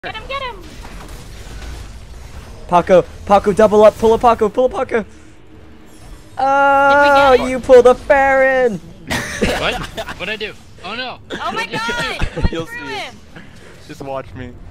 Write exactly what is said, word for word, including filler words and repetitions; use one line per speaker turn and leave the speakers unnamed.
Get him, get him!
Paco, Paco, double up, pull a Paco, pull a Paco. Oh,
Did we get it?
you pulled a Farron.
What? What'd I do? Oh no!
Oh my god! Going
You'll
through
see.
him!
Just watch me.